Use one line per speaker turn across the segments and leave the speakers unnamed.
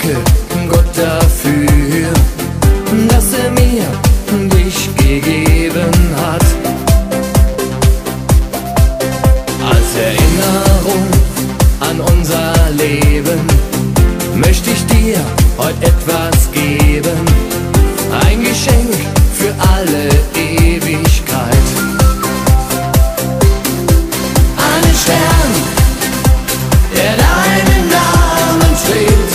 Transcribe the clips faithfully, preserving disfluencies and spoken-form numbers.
danke Gott dafür, dass er mir dich gegeben hat. Als Erinnerung an unser Leben möchte ich dir heute etwas geben, ein Geschenk für alle Ewigkeit. Einen Stern, der deinen Namen trägt,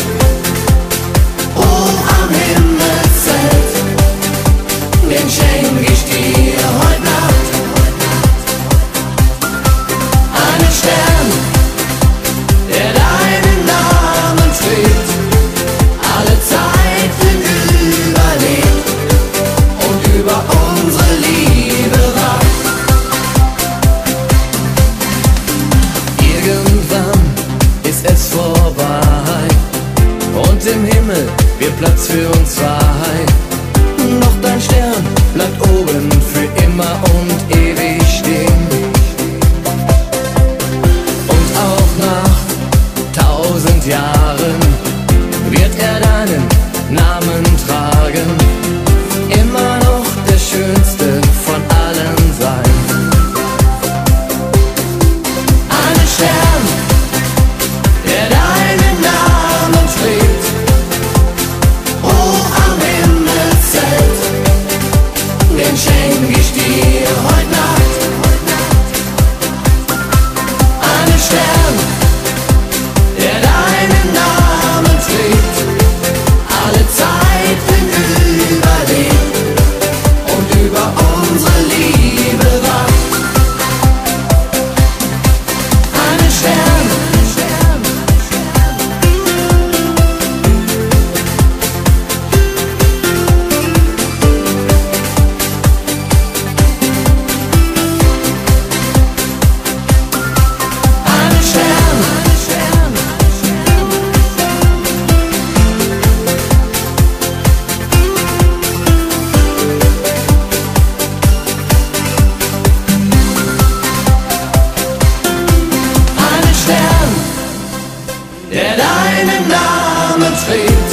hoch am Himmelszelt, den schenk ich dir heute Nacht. Einen Stern, der deinen Namen trägt, alle Zeiten überlebt und über unsere Liebe wacht. Irgendwann ist es vorbei und im Himmel wird Platz für uns zwei. Doch dein Stern bleibt oben für immer und ewig stehen. Und auch nach tausend Jahren wird er deinen Namen tragen, immer noch der schönste von allen sein. Einen Stern, der deinen Namen trägt, hoch am Himmelszelt, den schenk ich dir heute Nacht. Einen Stern, der deinen Namen trägt, alle Zeiten überlebt und über unsere Liebe wacht. Einen Stern, einen Stern, einen Stern, der deinen Namen trägt,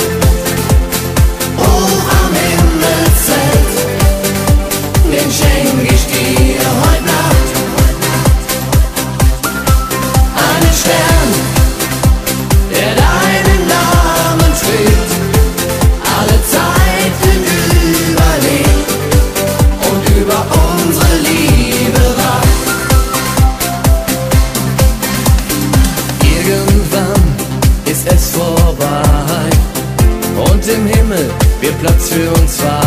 hoch am Himmelszelt, den schenk ich dir heute Nacht. Einen Stern, der deinen Namen trägt, alle Zeiten überlebt und über unsere Liebe wacht. Irgendwann ist es vorbei und im Himmel wird Platz für uns zwei.